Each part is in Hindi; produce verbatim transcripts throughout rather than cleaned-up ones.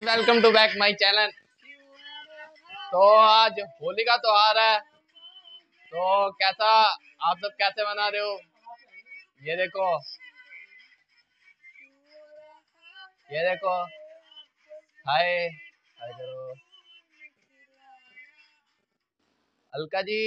Welcome to back my channel. तो आज होली का त्योहार है, तो कैसा आप सब कैसे मना रहे हो? ये देखो, ये देखो, हाय हाय करो अलका जी।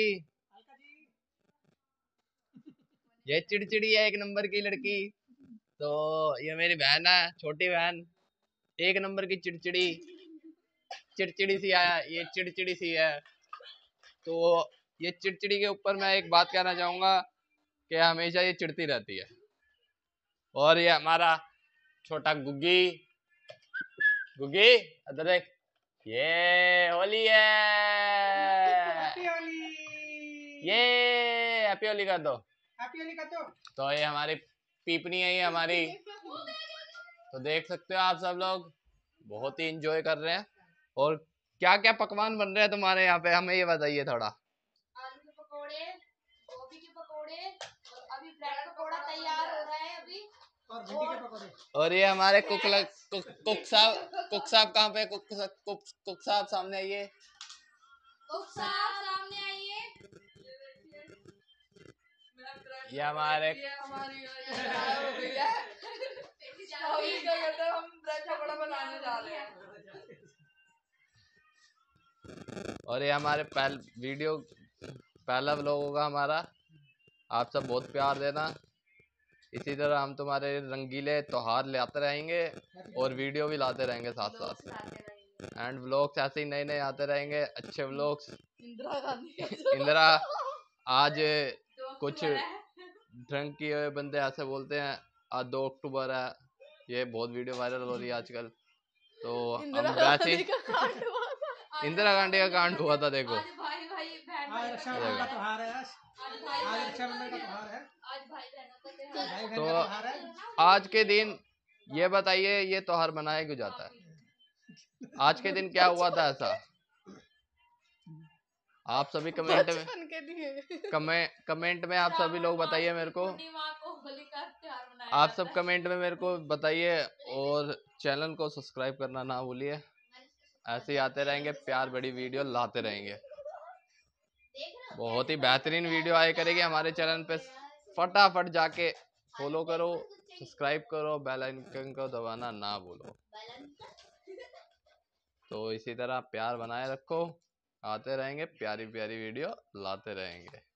ये चिड़चिड़ी है, एक नंबर की लड़की। तो ये मेरी बहन है, छोटी बहन, एक नंबर की चिड़चिड़ी, चिड़चिड़ी सी आया, ये चिड़चिड़ी सी है। तो ये चिड़चिड़ी के ऊपर मैं एक बात कहना चाहूंगा कि हमेशा ये चिढ़ती रहती है। और ये हमारा छोटा गुग्गी, गुग्गी इधर देख, ये होली है, हैप्पी होली, ये हैप्पी होली कर दो, हैप्पी होली कर दो। तो ये हमारी पीपनी है, ये हमारी। तो देख सकते हो आप सब लोग बहुत ही इंजॉय कर रहे हैं। और क्या क्या पकवान बन रहे हैं तुम्हारे यहाँ पे, हमें ये बताइए थोड़ा। आलू के पकोड़े, गोभी के पकोड़े, और अभी ब्रेड पकोड़ा तैयार हो रहा है अभी, और भिंडी के पकौड़े। और ये हमारे कुक लग, कुक, कुक साहब, कुक साहब कहाँ पे? कुक कुक कुक साहब सामने आइए, कुक साहब सामने आइए। ये हमारे हमारी हो गई है, अभी क्या कहते हैं, हम ब्रेड पकोड़ा बनाने जा रहे हैं। और ये हमारे पहल वीडियो पहला व्लॉग होगा हमारा। आप सब बहुत प्यार देना, इसी तरह हम तुम्हारे रंगीले त्योहार लाते रहेंगे और वीडियो भी लाते रहेंगे साथ साथ। एंड व्लॉग्स ऐसे ही नए नए आते रहेंगे, अच्छे व्लॉग्स। इंदिरा गांधी इंदिरा आज कुछ ड्रंक किए हुए बंदे ऐसे बोलते हैं आज दो अक्टूबर है, ये बहुत वीडियो वायरल हो रही है आजकल। तो हम वैसे इंदिरा गांधी का कांड हुआ था, देखो। आज भाई भाई बहन आज रक्षाबंधन का त्योहार है, आज आज भाई आज बहन रक्षाबंधन का त्योहार है, आज भाई बहनों का त्योहार है। भाई बहन तो का त्योहार है। आज के दिन ये बताइए, ये त्योहार मनाया क्यों जाता है? आज के दिन क्या हुआ था ऐसा? आप सभी कमेंट में कमेंट कमेंट में आप सभी लोग बताइए मेरे को। आप सब कमेंट में मेरे को बताइए, और चैनल को सब्सक्राइब करना ना भूलिए। ऐसे ही आते रहेंगे, प्यार बड़ी वीडियो लाते रहेंगे। बहुत ही बेहतरीन वीडियो आया करेगी हमारे चैनल पे। फटाफट जाके फॉलो करो, सब्सक्राइब करो, बेल आइकन को दबाना ना भूलो। तो इसी तरह प्यार बनाए रखो, आते रहेंगे, प्यारी प्यारी वीडियो लाते रहेंगे।